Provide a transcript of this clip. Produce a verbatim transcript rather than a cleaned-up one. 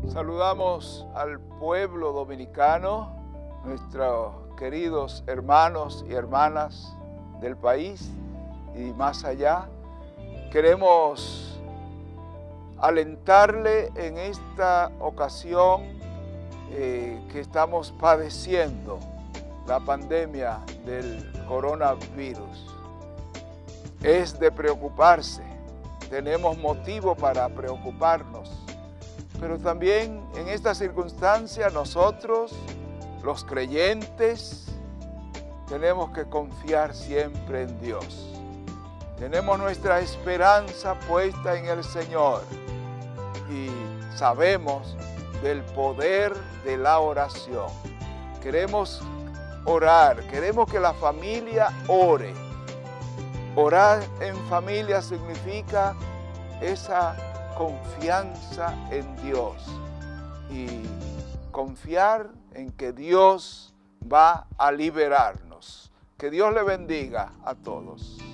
Saludamos al pueblo dominicano, nuestros queridos hermanos y hermanas del país y más allá. Queremos alentarle en esta ocasión eh, que estamos padeciendo la pandemia del coronavirus. Es de preocuparse, tenemos motivo para preocuparnos. Pero también en esta circunstancia nosotros, los creyentes, tenemos que confiar siempre en Dios. Tenemos nuestra esperanza puesta en el Señor y sabemos del poder de la oración. Queremos orar, queremos que la familia ore. Orar en familia significa esa confianza en Dios y confiar en que Dios va a liberarnos. Que Dios le bendiga a todos.